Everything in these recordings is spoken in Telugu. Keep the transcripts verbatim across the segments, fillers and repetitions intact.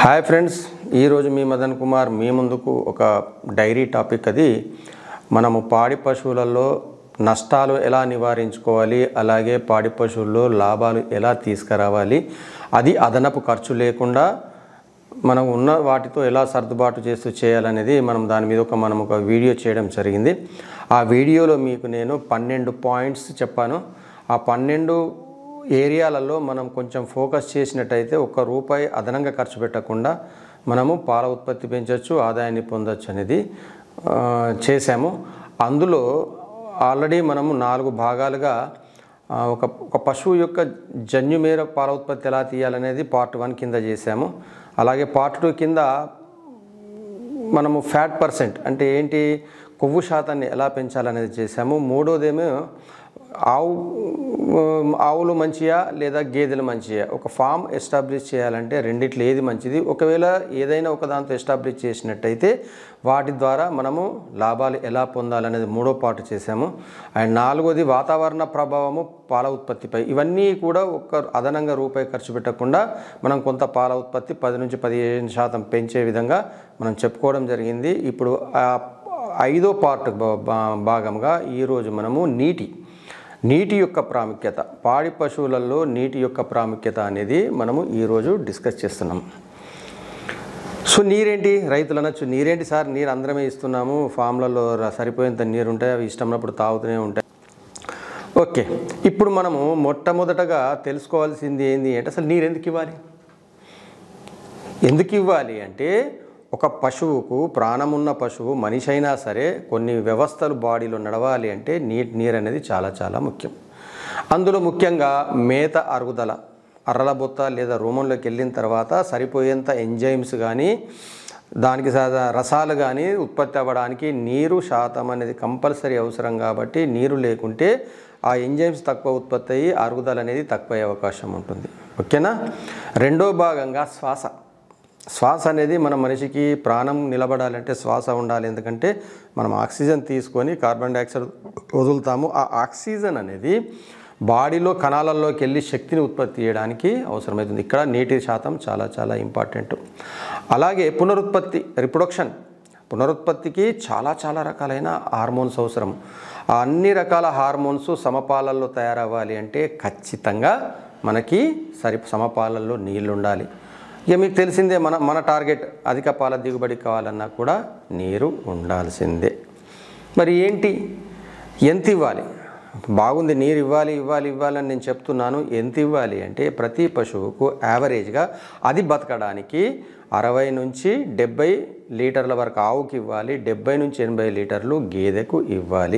హాయ్ ఫ్రెండ్స్, ఈరోజు మీ మదన్ కుమార్ మీ ముందుకు ఒక డైరీ టాపిక్. అది మనము పాడి పశువులలో నష్టాలు ఎలా నివారించుకోవాలి, అలాగే పాడి పశువుల్లో లాభాలు ఎలా తీసుకురావాలి, అది అదనపు ఖర్చు లేకుండా మనం ఉన్న వాటితో ఎలా సర్దుబాటు చేస్తూ చేయాలనేది మనం దాని మీద ఒక మనం ఒక వీడియో చేయడం జరిగింది. ఆ వీడియోలో మీకు నేను పన్నెండు పాయింట్స్ చెప్పాను. ఆ పన్నెండు ఏరియాలలో మనం కొంచెం ఫోకస్ చేసినట్టయితే ఒక్క రూపాయి అదనంగా ఖర్చు పెట్టకుండా మనము పాల ఉత్పత్తి పెంచవచ్చు, ఆదాయాన్ని పొందవచ్చు అనేది చేశాము. అందులో ఆల్రెడీ మనము నాలుగు భాగాలుగా ఒక ఒక పశువు యొక్క జన్యుమేర పాల ఉత్పత్తి ఎలా తీయాలనేది పార్ట్ వన్ కింద చేశాము. అలాగే పార్ట్ టూ కింద మనము ఫ్యాట్ పర్సెంట్ అంటే ఏంటి, కొవ్వు శాతాన్ని ఎలా పెంచాలనేది చేశాము. మూడోదేమో ఆవు ఆవులు మంచియా లేదా గేదెలు మంచియా, ఒక ఫామ్ ఎస్టాబ్లిష్ చేయాలంటే రెండిట్లో ఏది మంచిది, ఒకవేళ ఏదైనా ఒక దాంతో ఎస్టాబ్లిష్ చేసినట్టయితే వాటి ద్వారా మనము లాభాలు ఎలా పొందాలనేది మూడో పార్ట్ చేశాము. అండ్ నాలుగోది వాతావరణ ప్రభావము పాల ఉత్పత్తిపై. ఇవన్నీ కూడా ఒక అదనంగా రూపాయి ఖర్చు పెట్టకుండా మనం కొంత పాల ఉత్పత్తి పది నుంచి పదిహేను శాతం పెంచే విధంగా మనం చెప్పుకోవడం జరిగింది. ఇప్పుడు ఐదో పార్ట్ భాగంగా ఈరోజు మనము నీటి నీటి యొక్క ప్రాముఖ్యత, పాడి పశువులలో నీటి యొక్క ప్రాముఖ్యత అనేది మనము ఈరోజు డిస్కస్ చేస్తున్నాం. సో నీరేంటి, రైతులు అనొచ్చు, నీరేంటి సార్, నీరు అందరమే ఇస్తున్నాము, ఫామ్లలో సరిపోయేంత నీరు ఉంటాయి, అవి ఇష్టమైనప్పుడు తాగుతూనే ఉంటాయి. ఓకే, ఇప్పుడు మనము మొట్టమొదటగా తెలుసుకోవాల్సింది ఏంటి అంటే అసలు నీరు ఎందుకు ఇవ్వాలి. ఎందుకు ఇవ్వాలి అంటే ఒక పశువుకు, ప్రాణమున్న పశువు మనిషి అయినా సరే కొన్ని వ్యవస్థలు బాడీలో నడవాలి అంటే నీటి నీరు అనేది చాలా చాలా ముఖ్యం. అందులో ముఖ్యంగా మేత అరుగుదల, అర్రలబొత్త లేదా రూమంలోకి వెళ్ళిన తర్వాత సరిపోయేంత ఎంజైమ్స్ కానీ దానికి రసాలు కానీ ఉత్పత్తి అవ్వడానికి నీరు శాతం అనేది కంపల్సరీ అవసరం. కాబట్టి నీరు లేకుంటే ఆ ఎంజైమ్స్ తక్కువ ఉత్పత్తి అయ్యి అరుగుదల అనేది తక్కువ అయ్యే అవకాశం ఉంటుంది. ఓకేనా. రెండో భాగంగా శ్వాస. శ్వాస అనేది మన మనిషికి ప్రాణం నిలబడాలంటే శ్వాస ఉండాలి. ఎందుకంటే మనం ఆక్సిజన్ తీసుకొని కార్బన్ డైఆక్సైడ్ వదులుతాము. ఆ ఆక్సిజన్ అనేది బాడీలో కణాలలోకి వెళ్ళి శక్తిని ఉత్పత్తి చేయడానికి అవసరమవుతుంది. ఇక్కడ నీటి శాతం చాలా చాలా ఇంపార్టెంట్. అలాగే పునరుత్పత్తి, రిప్రొడక్షన్, పునరుత్పత్తికి చాలా చాలా రకాలైన హార్మోన్స్ అవసరం. ఆ అన్ని రకాల హార్మోన్స్ సమపాలల్లో తయారవ్వాలి అంటే ఖచ్చితంగా మనకి సరి సమపాలల్లో నీళ్ళు ఉండాలి. ఇక మీకు తెలిసిందే, మన మన టార్గెట్ అధిక పాల దిగుబడి కావాలన్నా కూడా నీరు ఉండాల్సిందే. మరి ఏంటి, ఎంత ఇవ్వాలి? బాగుంది, నీరు ఇవ్వాలి ఇవ్వాలి ఇవ్వాలని నేను చెప్తున్నాను. ఎంత ఇవ్వాలి అంటే ప్రతి పశువుకు యావరేజ్గా అది బతకడానికి అరవై నుంచి డెబ్బై లీటర్ల వరకు ఆవుకి ఇవ్వాలి, డెబ్బై నుంచి ఎనభై లీటర్లు గేదెకు ఇవ్వాలి.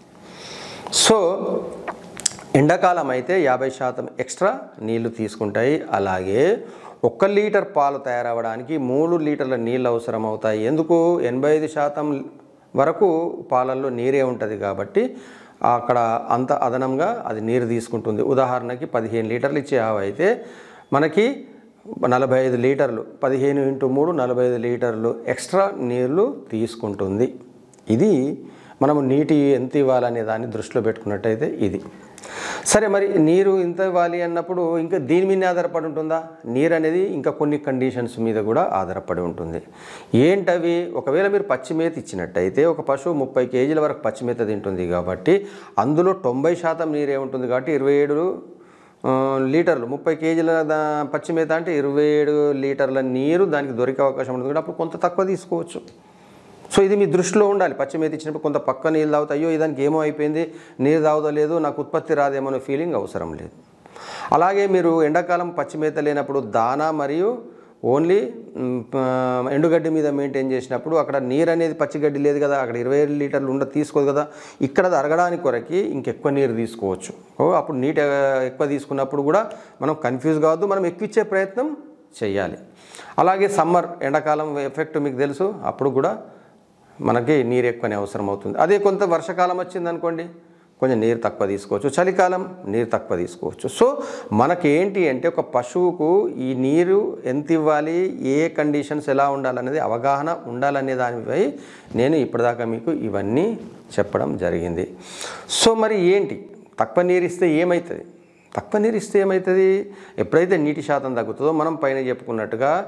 సో ఎండాకాలం అయితే యాభై శాతం ఎక్స్ట్రా నీళ్లు తీసుకుంటాయి. అలాగే ఒక్క లీటర్ పాలు తయారవడానికి మూడు లీటర్ల నీళ్ళు అవసరం అవుతాయి. ఎందుకు? ఎనభై ఐదు శాతం వరకు పాలల్లో నీరే ఉంటుంది కాబట్టి అక్కడ అంత అదనంగా అది నీరు తీసుకుంటుంది. ఉదాహరణకి పదిహేను లీటర్లు ఇచ్చే ఆవు అయితే మనకి నలభై ఐదు లీటర్లు, పదిహేను ఇంటూ మూడు నలభై ఐదు లీటర్లు ఎక్స్ట్రా నీళ్లు తీసుకుంటుంది. ఇది మనము నీటి ఎంత ఇవ్వాలనే దాన్ని దృష్టిలో పెట్టుకున్నట్టయితే ఇది సరే. మరి నీరు ఇంత ఇవ్వాలి అన్నప్పుడు ఇంకా దీని మీద ఆధారపడి ఉంటుందా? నీరు అనేది ఇంకా కొన్ని కండిషన్స్ మీద కూడా ఆధారపడి ఉంటుంది. ఏంటవి? ఒకవేళ మీరు పచ్చిమేత ఇచ్చినట్టయితే ఒక పశువు ముప్పై కేజీల వరకు పచ్చిమేత తింటుంది కాబట్టి అందులో తొంభై శాతం నీరే ఉంటుంది. కాబట్టి ఇరవై ఏడు లీటర్లు, ముప్పై కేజీల పచ్చిమేత అంటే ఇరవై ఏడు లీటర్ల నీరు దానికి దొరికే అవకాశం ఉంటుంది. కాబట్టి అప్పుడు కొంత తక్కువ తీసుకోవచ్చు. సో ఇది మీ దృష్టిలో ఉండాలి. పచ్చిమేత ఇచ్చినప్పుడు కొంత పక్క నీళ్ళు తాగుతాయి, అయ్యో ఇదానికి ఏమో అయిపోయింది, నీరు తాగుతలేదు, నాకు ఉత్పత్తి రాదేమో అనే ఫీలింగ్ అవసరం లేదు. అలాగే మీరు ఎండాకాలం పచ్చిమేత లేనప్పుడు దానా మరియు ఓన్లీ ఎండుగడ్డి మీద మెయింటైన్ చేసినప్పుడు అక్కడ నీరు అనేది పచ్చిగడ్డి లేదు కదా, అక్కడ ఇరవై ఏడు లీటర్లు ఉండ తీసుకోదు కదా, ఇక్కడ అది అరగడానికి కొరకి ఇంకెక్కువ నీరు తీసుకోవచ్చు. అప్పుడు నీటి ఎక్కువ తీసుకున్నప్పుడు కూడా మనం కన్ఫ్యూజ్ కావద్దు, మనం ఎక్కువ ఇచ్చే ప్రయత్నం చేయాలి. అలాగే సమ్మర్, ఎండాకాలం ఎఫెక్ట్ మీకు తెలుసు, అప్పుడు కూడా మనకి నీరు ఎక్కువనే అవసరం అవుతుంది. అదే కొంత వర్షాకాలం వచ్చింది అనుకోండి, కొంచెం నీరు తక్కువ తీసుకోవచ్చు, చలికాలం నీరు తక్కువ తీసుకోవచ్చు. సో మనకి ఏంటి అంటే ఒక పశువుకు ఈ నీరు ఎంత ఇవ్వాలి, ఏ కండిషన్స్ ఎలా ఉండాలనేది అవగాహన ఉండాలనే దానిపై నేను ఇప్పటిదాకా మీకు ఇవన్నీ చెప్పడం జరిగింది. సో మరి ఏంటి, తక్కువ నీరు ఇస్తే ఏమవుతుంది? తక్కువ నీరు ఇస్తే ఏమవుతుంది? ఎప్పుడైతే నీటి శాతం తగ్గుతుందో మనం పైన చెప్పుకున్నట్టుగా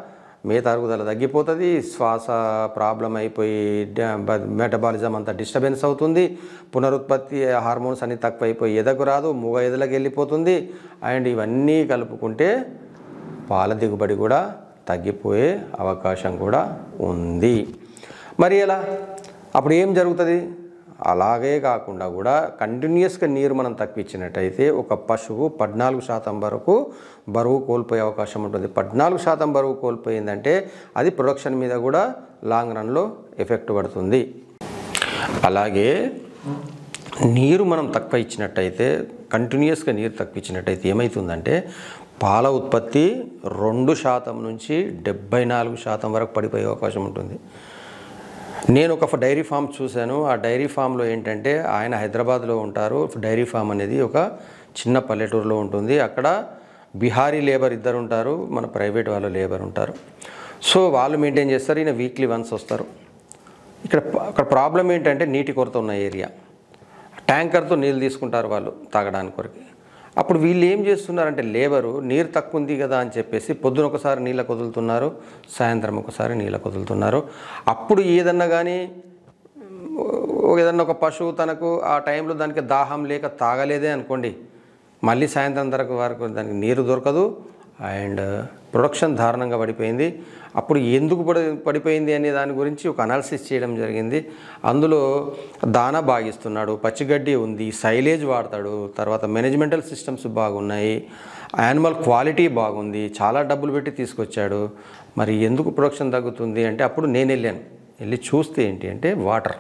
మేత అరుగుదల తగ్గిపోతుంది, శ్వాస ప్రాబ్లం అయిపోయి మెటబాలిజం అంతా డిస్టర్బెన్స్ అవుతుంది, పునరుత్పత్తి హార్మోన్స్ అన్నీ తక్కువైపోయి ఎదకు రాదు, మూగ ఎదలకు వెళ్ళిపోతుంది. అండ్ ఇవన్నీ కలుపుకుంటే పాల దిగుబడి కూడా తగ్గిపోయే అవకాశం కూడా ఉంది. మరి ఎలా అప్పుడు ఏం జరుగుతుంది? అలాగే కాకుండా కూడా కంటిన్యూస్గా నీరు మనం తక్కువిచ్చినట్టయితే ఒక పశువు పద్నాలుగు శాతం వరకు బరువు కోల్పోయే అవకాశం ఉంటుంది. పద్నాలుగు శాతం బరువు కోల్పోయిందంటే అది ప్రొడక్షన్ మీద కూడా లాంగ్ రన్లో ఎఫెక్ట్ పడుతుంది. అలాగే నీరు మనం తక్కువ ఇచ్చినట్టయితే, కంటిన్యూస్గా నీరు తక్కువ ఇచ్చినట్టయితే ఏమవుతుందంటే పాల ఉత్పత్తి రెండు శాతం నుంచి డెబ్బై నాలుగు శాతం వరకు పడిపోయే అవకాశం ఉంటుంది. నేను ఒక డైరీ ఫామ్ చూశాను. ఆ డైరీ ఫామ్లో ఏంటంటే ఆయన హైదరాబాద్లో ఉంటారు. డైరీ ఫామ్ అనేది ఒక చిన్న పల్లెటూరులో ఉంటుంది. అక్కడ బిహారీ లేబర్ ఇద్దరు ఉంటారు, మన ప్రైవేట్ వాళ్ళు లేబర్ ఉంటారు. సో వాళ్ళు మెయింటైన్ చేస్తారు, ఈయన వీక్లీ వన్స్ వస్తారు. ఇక్కడ అక్కడ ప్రాబ్లం ఏంటంటే నీటి కొరత ఉన్న ఏరియా, ట్యాంకర్తో నీళ్ళు తీసుకుంటారు వాళ్ళు తాగడానికి కొరకు. అప్పుడు వీళ్ళు ఏం చేస్తున్నారంటే లేబరు నీరు తక్కువ ఉంది కదా అని చెప్పేసి పొద్దున ఒకసారి నీళ్ళకు వదులుతున్నారు, సాయంత్రం ఒకసారి నీళ్ళకు వదులుతున్నారు. అప్పుడు ఏదన్నా కానీ ఏదన్నా ఒక పశువు తనకు ఆ టైంలో దానికి దాహం లేక తాగలేదే అనుకోండి, మళ్ళీ సాయంత్రం వరకు వరకు దానికి నీరు దొరకదు అండ్ ప్రొడక్షన్ దారుణంగా పడిపోయింది. అప్పుడు ఎందుకు పడి పడిపోయింది అనే దాని గురించి ఒక అనాలిసిస్ చేయడం జరిగింది. అందులో దానా బాగిస్తున్నాడు, పచ్చిగడ్డి ఉంది, సైలేజ్ వాడతాడు, తర్వాత మేనేజ్మెంటల్ సిస్టమ్స్ బాగున్నాయి, యానిమల్ క్వాలిటీ బాగుంది, చాలా డబ్బులు పెట్టి తీసుకొచ్చాడు. మరి ఎందుకు ప్రొడక్షన్ తగ్గుతుంది అంటే అప్పుడు నేను వెళ్ళాను. వెళ్ళి చూస్తే ఏంటి అంటే వాటర్,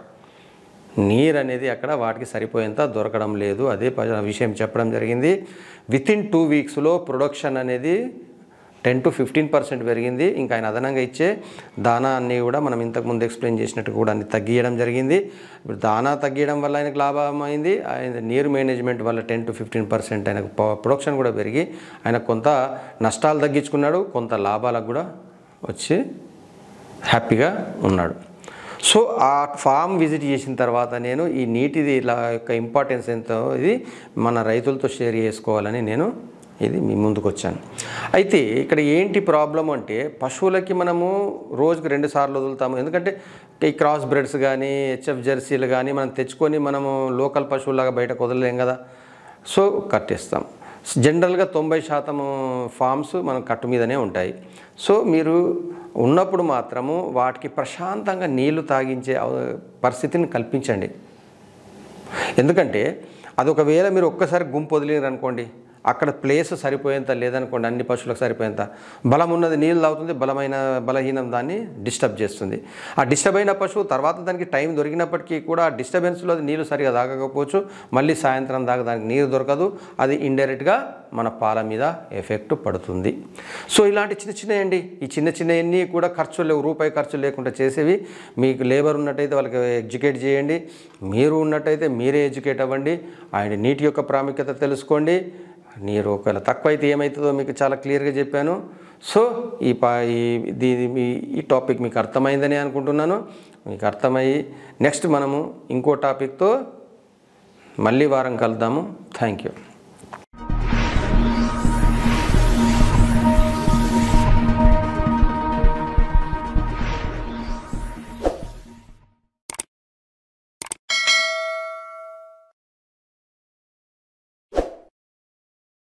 నీరు అనేది అక్కడ వాటికి సరిపోయేంత దొరకడం లేదు. అదే విషయం చెప్పడం జరిగింది. వితిన్ టూ వీక్స్లో ప్రొడక్షన్ అనేది టెన్ టు ఫిఫ్టీన్ పర్సెంట్ పెరిగింది. ఇంకా ఆయన అదనంగా ఇచ్చే దానా అన్నీ కూడా మనం ఇంతకుముందు ఎక్స్ప్లెయిన్ చేసినట్టు కూడా అన్ని తగ్గియడం జరిగింది. ఇప్పుడు దానా తగ్గియడం వల్ల ఆయనకు లాభం అయింది. ఆయన నీరు మేనేజ్మెంట్ వల్ల టెన్ టు ఫిఫ్టీన్ పర్సెంట్ ఆయనకు ప్రొడక్షన్ కూడా పెరిగి ఆయన కొంత నష్టాలు తగ్గించుకున్నాడు, కొంత లాభాలకు కూడా వచ్చి హ్యాపీగా ఉన్నాడు. సో ఆ ఫామ్ విజిట్ చేసిన తర్వాత నేను ఈ నీటిది ఇలా యొక్క ఇంపార్టెన్స్ ఎంతో ఇది మన రైతులతో షేర్ చేసుకోవాలని నేను ఇది మీ ముందుకు వచ్చాను. అయితే ఇక్కడ ఏంటి ప్రాబ్లం అంటే పశువులకి మనము రోజుకి రెండు సార్లు వదులుతాము. ఎందుకంటే ఈ క్రాస్ బ్రెడ్స్ కానీ హెచ్ఎఫ్ జెర్సీలు కానీ మనం తెచ్చుకొని మనము లోకల్ పశువులాగా బయటకు వదలలేం కదా. సో కట్టేస్తాం. జనరల్గా తొంభై శాతం ఫామ్స్ మనం కట్టు మీదనే ఉంటాయి. సో మీరు ఉన్నప్పుడు మాత్రము వాటికి ప్రశాంతంగా నీళ్లు తాగించే పరిస్థితిని కల్పించండి. ఎందుకంటే అది ఒకవేళ మీరు ఒక్కసారి గుంపు వదిలేరు అనుకోండి, అక్కడ ప్లేస్ సరిపోయేంత లేదనుకోండి, అన్ని పశువులకు సరిపోయేంత బలం ఉన్నది నీళ్ళు తాగుతుంది, బలమైన బలహీనం దాన్ని డిస్టర్బ్ చేస్తుంది. ఆ డిస్టర్బ్ అయిన పశువు తర్వాత దానికి టైం దొరికినప్పటికీ కూడా ఆ డిస్టర్బెన్స్లో అది నీళ్ళు సరిగా తాగకపోవచ్చు, మళ్ళీ సాయంత్రం దాకా దానికి నీరు దొరకదు, అది ఇండైరెక్ట్గా మన పాల మీద ఎఫెక్ట్ పడుతుంది. సో ఇలాంటి చిన్న చిన్నవి ఈ చిన్న చిన్నవన్నీ కూడా ఖర్చు లేవు, రూపాయి ఖర్చు లేకుండా చేసేవి. మీకు లేబర్ ఉన్నట్టయితే వాళ్ళకి ఎడ్యుకేట్ చేయండి, మీరు ఉన్నట్టయితే మీరే ఎడ్యుకేట్ అవ్వండి. ఆయన నీటి యొక్క ప్రాముఖ్యత తెలుసుకోండి. నీరు ఒకవేళ తక్కువ అయితే ఏమవుతుందో మీకు చాలా క్లియర్గా చెప్పాను. సో ఈ పా ఈ ఈ టాపిక్ మీకు అర్థమైందని అనుకుంటున్నాను. మీకు అర్థమయ్యి నెక్స్ట్ మనము ఇంకో టాపిక్తో మళ్ళీ వారం కలుద్దాము. Thank you.